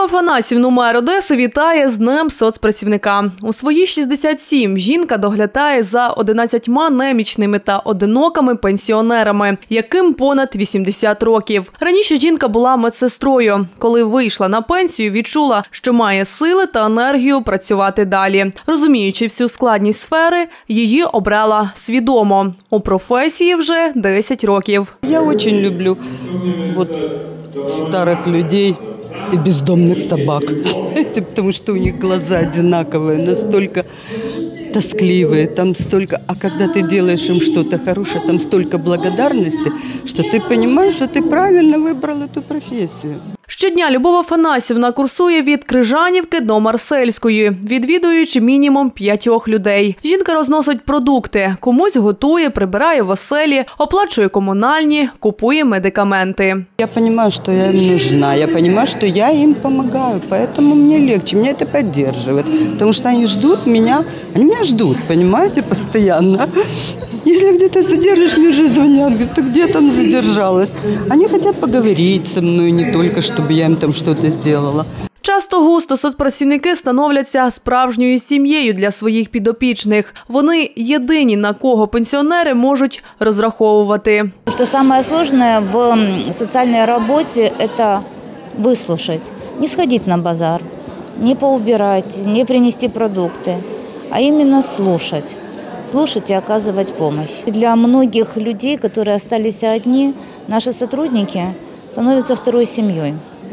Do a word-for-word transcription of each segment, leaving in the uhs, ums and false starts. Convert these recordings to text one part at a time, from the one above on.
Афанасівну мер Одеси вітає з Днем соцпрацівника. У свої шістдесят сім жінка доглядає за одинадцятьма немічними та одинокими пенсіонерами, яким понад вісімдесят років. Раніше жінка була медсестрою. Коли вийшла на пенсію, відчула, що має сили та енергію працювати далі. Розуміючи всю складність сфери, її обрала свідомо. У професії вже десять років. Я дуже люблю вот, старих людей и бездомных собак, потому что у них глаза одинаковые, настолько тоскливые, там столько, а когда ты делаешь им что-то хорошее, там столько благодарности, что ты понимаешь, что ты правильно выбрал эту профессию. Щодня Любов Афанасівна курсує від Крижанівки до Марсельської, відвідуючи мінімум п'ятьох людей. Жінка розносить продукти, комусь готує, прибирає в оселі, оплачує комунальні, купує медикаменти. Я розумію, що я їм нужна, я розумію, що я їм допомагаю, тому мені легше, мене це підтримує, тому що вони чекають мене, вони мене чекають, розумієте, постійно. Если где-то задержишь, мне уже звонят, говорят, ты где там задержалась? Они хотят поговорить со мной, не только, чтобы я им там что-то сделала. Часто-густо соцпрацівники становляться справжньою сім'єю для своїх підопічних. Вони єдині, на кого пенсіонери можуть розраховувати. Що самое сложное в социальной работе – это выслушать, не сходить на базар, не поубирать, не принести продукты, а именно слушать. Слушать и оказывать помощь. Для многих людей, которые остались одни, наши сотрудники становятся второй семьей.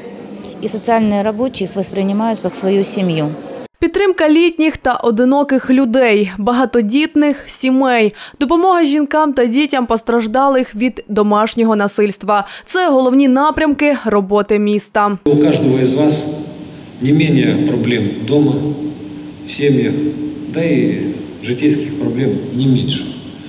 И социальные рабочие их воспринимают как свою семью. Підтримка літніх та одиноких людей, багатодітних сімей, допомога жінкам та дітям постраждалих від домашнього насильства – це головні напрямки роботи міста. У кожного із вас не менше проблем вдома, в сім'ях, да і житейских проблем не меньше.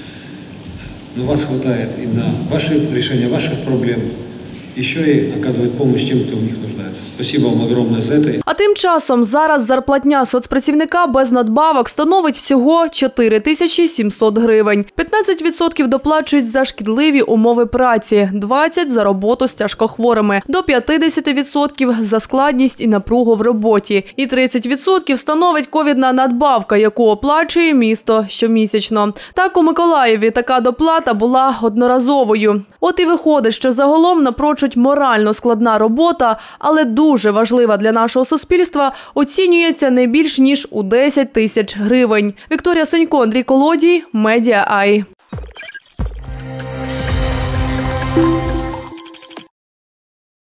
Но вас хватает и на ваши, решение ваших проблем, еще и оказывать помощь тем, кто в них нуждается. Спасибо вам огромное за это. А тим часом зараз зарплатня соцпрацівника без надбавок становить всього чотири тисячі сімсот гривень. п'ятнадцять відсотків доплачують за шкідливі умови праці, двадцять відсотків – за роботу з тяжкохворими, до п'ятдесят відсотків – за складність і напругу в роботі, і тридцять відсотків становить ковідна надбавка, яку оплачує місто щомісячно. Так, у Миколаєві така доплата була одноразовою. От і виходить, що загалом напрочуд морально складна робота, але дуже важлива для нашого суспільства, оцінюється не більш ніж у десять тисяч гривень. Вікторія Сенько, Андрій Колодій, Медіа Ай.